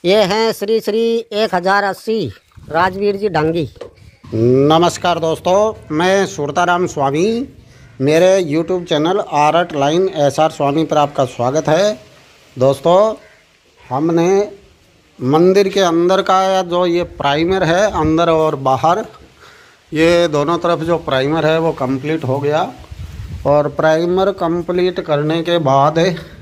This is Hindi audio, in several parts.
ये हैं श्री श्री 1080 राजवीर जी डांगी। नमस्कार दोस्तों, मैं सुरताराम स्वामी। मेरे YouTube channel art line SR Swami पर आपका स्वागत है। दोस्तों, हमने मंदिर के अंदर का जो ये प्राइमर है, अंदर और बाहर, ये दोनों तरफ जो प्राइमर है वो कंप्लीट हो गया। और प्राइमर कंप्लीट करने के बाद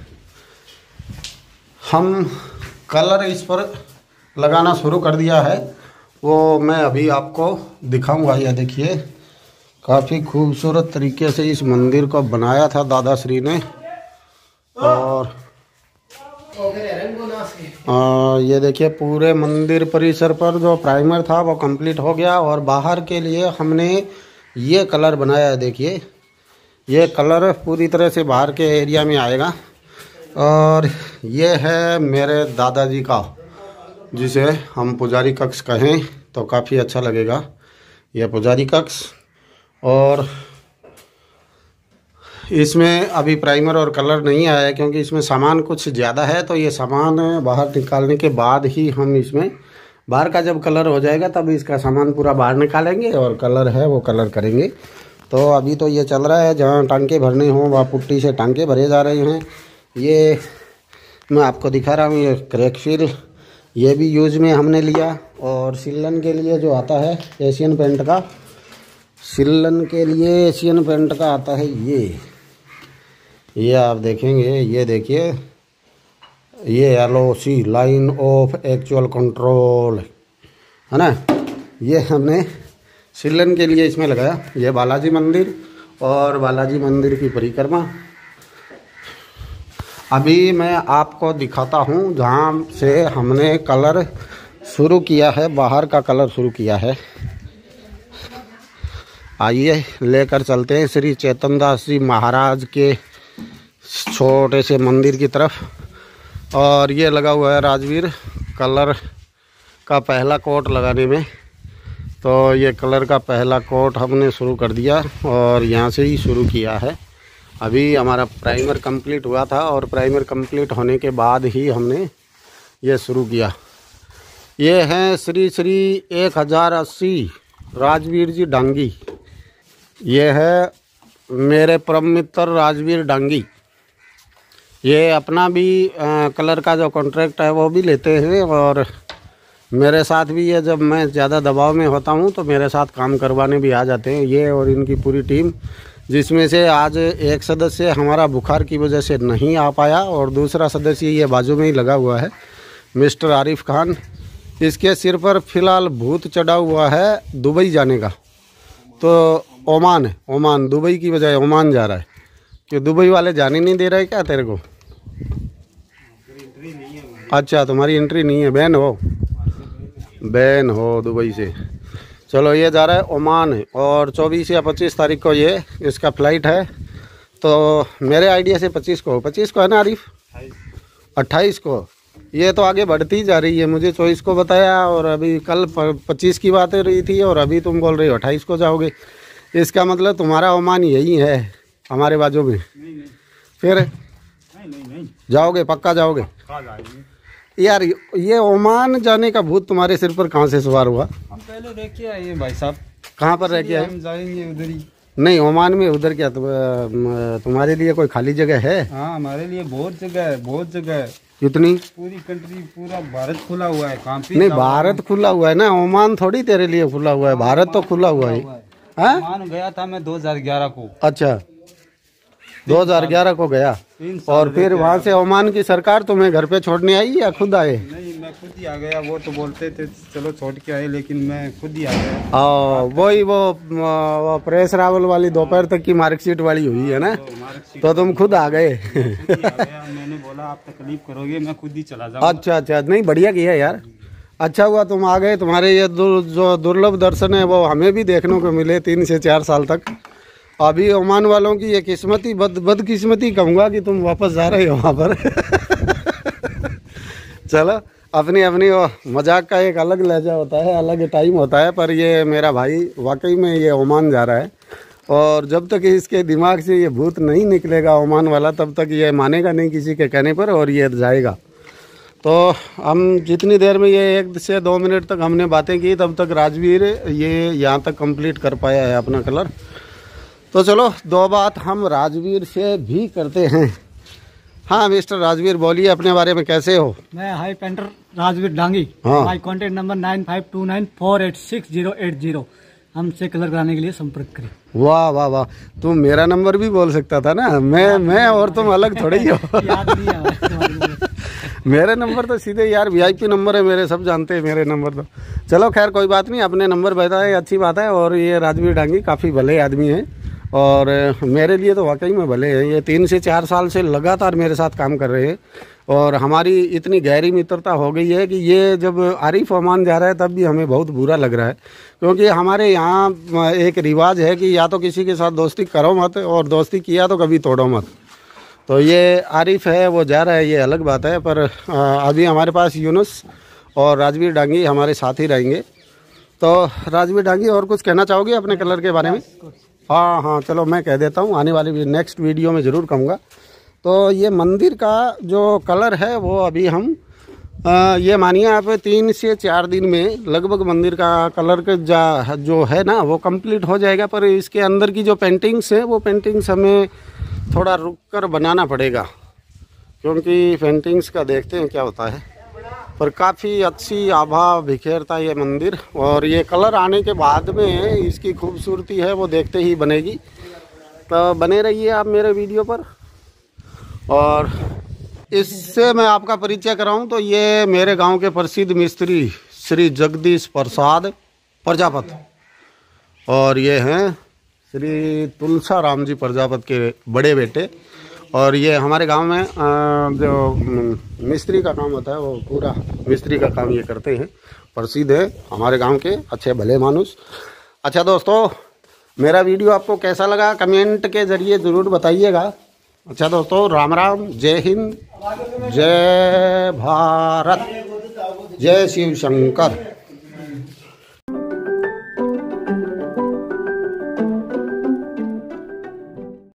हम कलर इस पर लगाना शुरू कर दिया है। वो मैं अभी आपको दिखाऊंगा। यह देखिए, काफ़ी खूबसूरत तरीके से इस मंदिर को बनाया था दादाश्री ने। और ये देखिए, पूरे मंदिर परिसर पर जो प्राइमर था वो कंप्लीट हो गया। और बाहर के लिए हमने ये कलर बनाया है। देखिए, ये कलर पूरी तरह से बाहर के एरिया में आएगा। और ये है मेरे दादाजी का, जिसे हम पुजारी कक्ष कहें तो काफ़ी अच्छा लगेगा। यह पुजारी कक्ष, और इसमें अभी प्राइमर और कलर नहीं आया है क्योंकि इसमें सामान कुछ ज़्यादा है। तो ये सामान बाहर निकालने के बाद ही हम इसमें बाहर का जब कलर हो जाएगा तब इसका सामान पूरा बाहर निकालेंगे और कलर है वो कलर करेंगे। तो अभी तो ये चल रहा है, जहाँ टांके भरने हों वहाँ पुट्टी से टांके भरे जा रहे हैं। ये मैं आपको दिखा रहा हूँ, ये क्रैक सील ये भी यूज में हमने लिया। और सिलन के लिए जो आता है एशियन पेंट का, सिलन के लिए एशियन पेंट का आता है ये आप देखेंगे। ये देखिए, ये LOC line of actual control है ना, ये हमने सिलन के लिए इसमें लगाया। ये बालाजी मंदिर और बालाजी मंदिर की परिक्रमा अभी मैं आपको दिखाता हूँ, जहाँ से हमने कलर शुरू किया है, बाहर का कलर शुरू किया है। आइए लेकर चलते हैं श्री चेतन दास जी महाराज के छोटे से मंदिर की तरफ। और ये लगा हुआ है राजवीर कलर का पहला कोट लगाने में। तो ये कलर का पहला कोट हमने शुरू कर दिया और यहाँ से ही शुरू किया है। अभी हमारा प्राइमर कंप्लीट हुआ था और प्राइमर कंप्लीट होने के बाद ही हमने ये शुरू किया। ये हैं श्री श्री 1080 राजवीर जी डांगी। ये है मेरे परम मित्र राजवीर डांगी। ये अपना भी कलर का जो कॉन्ट्रैक्ट है वो भी लेते हैं और मेरे साथ भी ये, जब मैं ज़्यादा दबाव में होता हूँ तो मेरे साथ काम करवाने भी आ जाते हैं ये और इनकी पूरी टीम, जिसमें से आज एक सदस्य हमारा बुखार की वजह से नहीं आ पाया और दूसरा सदस्य ये बाजू में ही लगा हुआ है, मिस्टर आरिफ खान। इसके सिर पर फ़िलहाल भूत चढ़ा हुआ है दुबई जाने का। तो ओमान दुबई की बजाय ओमान जा रहा है। कि दुबई वाले जाने नहीं दे रहे क्या तेरे को? अच्छा, तुम्हारी एंट्री नहीं है, बैन हो दुबई से। चलो, ये जा रहा है ओमान और 24 या 25 तारीख को ये इसका फ़्लाइट है। तो मेरे आइडिया से 25 को है ना आरिफ? 28 को। ये तो आगे बढ़ती जा रही है। मुझे 24 को बताया और अभी कल 25 की बात हो रही थी और अभी तुम बोल रही हो 28 को जाओगे। इसका मतलब तुम्हारा ओमान यही है हमारे बाजू में। फिर नहीं। जाओगे? पक्का जाओगे? यार, ये ओमान जाने का भूत तुम्हारे सिर पर कहाँ से सवार हुआ? हम पहले रह के आए भाई साहब। कहाँ पर रह के आए? हम जाएंगे उधर ही। नहीं, ओमान में उधर क्या तुम्हारे लिए कोई खाली जगह है? हाँ, हमारे लिए बहुत जगह है। कितनी? पूरी कंट्री, पूरा भारत खुला हुआ है। कहाँ पे? नहीं, भारत खुला हुआ है ना, ओमान थोड़ी तेरे लिए खुला हुआ है। भारत तो खुला हुआ है। ओमान गया था मैं 2011 को। अच्छा, 2011 को गया। और फिर वहाँ से ओमान की सरकार तुम्हें घर पे छोड़ने आई या खुद आए? नहीं, मैं खुद ही आ गया। वो तो बोलते थे चलो छोड़ के आए, लेकिन मैं खुद ही आ गया। वही वो प्रेस रावल वाली दोपहर तक की मार्कशीट वाली हुई है ना, तो तुम खुद आ गए। मैंने बोला आप तकलीफ करोगे, मैं खुद ही चला जाऊँ। अच्छा, नहीं, बढ़िया किया यार। अच्छा हुआ तुम आ गए। तुम्हारे ये जो दुर्लभ दर्शन है वो हमें भी देखने को मिले 3 से 4 साल तक। अभी ओमान वालों की ये किस्मती बदकिस्मती कहूँगा कि तुम वापस जा रहे हो वहाँ पर। चलो, अपनी वो मजाक का एक अलग लहजा होता है, अलग टाइम होता है। पर ये मेरा भाई वाकई में ये ओमान जा रहा है और जब तक इसके दिमाग से ये भूत नहीं निकलेगा ओमान वाला, तब तक ये मानेगा नहीं किसी के कहने पर और ये जाएगा। तो हम जितनी देर में ये 1 से 2 मिनट तक हमने बातें की, तब तक राजवीर ये यहाँ तक कंप्लीट कर पाया है अपना कलर। तो चलो 2 बात हम राजवीर से भी करते हैं। हाँ मिस्टर राजवीर, बोलिए अपने बारे में, कैसे हो? मैं हाई पेंटर राजवीर डांगी। हाँ। My contact number 9529486080। हमसे कलर कराने के लिए संपर्क करें। वाह वाह वाह, तुम मेरा नंबर भी बोल सकता था ना। मैं और तुम अलग थोड़ी हो। याद नहीं है हमारे मेरे नंबर तो सीधे यार VIP नंबर है मेरे, सब जानते हैं मेरे नंबर तो। चलो खैर कोई बात नहीं, अपने नंबर बताए अच्छी बात है। और ये राजवीर डांगी काफ़ी भले आदमी हैं और मेरे लिए तो वाकई में भले हैं। ये 3 से 4 साल से लगातार मेरे साथ काम कर रहे हैं और हमारी इतनी गहरी मित्रता हो गई है कि ये जब आरिफ ओमान जा रहा है तब भी हमें बहुत बुरा लग रहा है, क्योंकि हमारे यहाँ एक रिवाज है कि या तो किसी के साथ दोस्ती करो मत, और दोस्ती किया तो कभी तोड़ो मत। तो ये आरिफ है वो जा रहा है, ये अलग बात है, पर अभी हमारे पास यूनुस और राजवीर डांगी हमारे साथ ही रहेंगे। तो राजवीर डांगी, और कुछ कहना चाहोगे अपने कलर के बारे में? हाँ हाँ चलो मैं कह देता हूँ, आने वाली नेक्स्ट वीडियो में ज़रूर कहूँगा। तो ये मंदिर का जो कलर है वो अभी हम ये मानिए आप 3 से 4 दिन में लगभग मंदिर का कलर का जो है ना वो कंप्लीट हो जाएगा। पर इसके अंदर की जो पेंटिंग्स है वो पेंटिंग्स हमें थोड़ा रुक कर बनाना पड़ेगा, क्योंकि पेंटिंग्स का देखते हैं क्या होता है। पर काफ़ी अच्छी आभा बिखेरता है ये मंदिर, और ये कलर आने के बाद में इसकी खूबसूरती है वो देखते ही बनेगी। तो बने रहिए आप मेरे वीडियो पर। और इससे मैं आपका परिचय कराऊं तो ये मेरे गांव के प्रसिद्ध मिस्त्री श्री जगदीश प्रसाद प्रजापत, और ये हैं श्री तुलसा राम जी प्रजापत के बड़े बेटे। और ये हमारे गांव में जो मिस्त्री का काम होता है वो पूरा मिस्त्री का काम ये करते हैं, प्रसिद्ध है हमारे गांव के अच्छे भले मानुस। अच्छा दोस्तों, मेरा वीडियो आपको कैसा लगा कमेंट के ज़रिए ज़रूर बताइएगा। अच्छा दोस्तों, राम राम, जय हिंद, जय भारत, जय शिव शंकर।